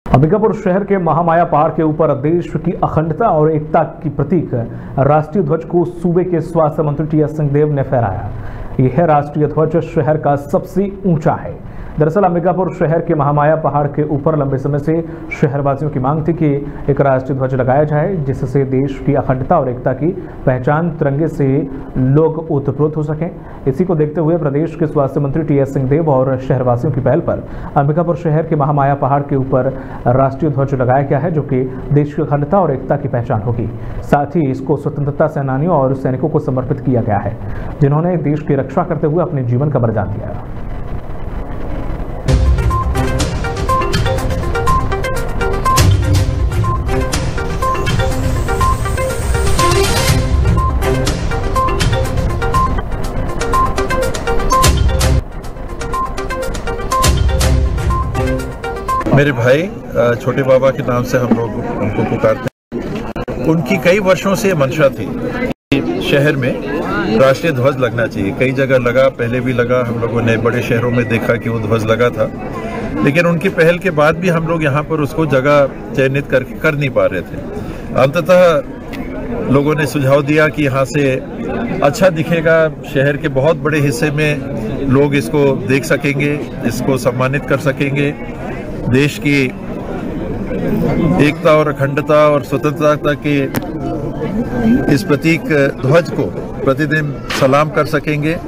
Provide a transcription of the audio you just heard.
अंबिकापुर शहर के महामाया पहाड़ के ऊपर देश की अखंडता और एकता की प्रतीक राष्ट्रीय ध्वज को सूबे के स्वास्थ्य मंत्री टी.एस. सिंहदेव ने फहराया। यह राष्ट्रीय ध्वज शहर का सबसे ऊंचा है। दरअसल अंबिकापुर शहर के महामाया पहाड़ के ऊपर लंबे समय से शहरवासियों की मांग थी कि एक राष्ट्रीय ध्वज लगाया जाए, जिससे देश की अखंडता और एकता की पहचान तिरंगे से लोग ओतप्रोत हो सकें। इसी को देखते हुए प्रदेश के स्वास्थ्य मंत्री टी.एस. सिंहदेव और शहरवासियों की पहल पर अंबिकापुर शहर के महामाया पहाड़ के ऊपर राष्ट्रीय ध्वज लगाया गया है, जो कि देश की अखंडता और एकता की पहचान होगी। साथ ही इसको स्वतंत्रता सेनानियों और सैनिकों को समर्पित किया गया है, जिन्होंने देश की रक्षा करते हुए अपने जीवन का बलिदान दिया। मेरे भाई छोटे बाबा के नाम से हम लोग उनको पुकारते हैं। उनकी कई वर्षों से मंशा थी कि शहर में राष्ट्रीय ध्वज लगना चाहिए। कई जगह लगा, पहले भी लगा, हम लोगों ने बड़े शहरों में देखा कि वो ध्वज लगा था, लेकिन उनकी पहल के बाद भी हम लोग यहाँ पर उसको जगह चयनित करके कर नहीं पा रहे थे। अंततः लोगों ने सुझाव दिया कि यहाँ से अच्छा दिखेगा, शहर के बहुत बड़े हिस्से में लोग इसको देख सकेंगे, इसको सम्मानित कर सकेंगे। देश की एकता और अखंडता और स्वतंत्रता के इस प्रतीक ध्वज को प्रतिदिन सलाम कर सकेंगे।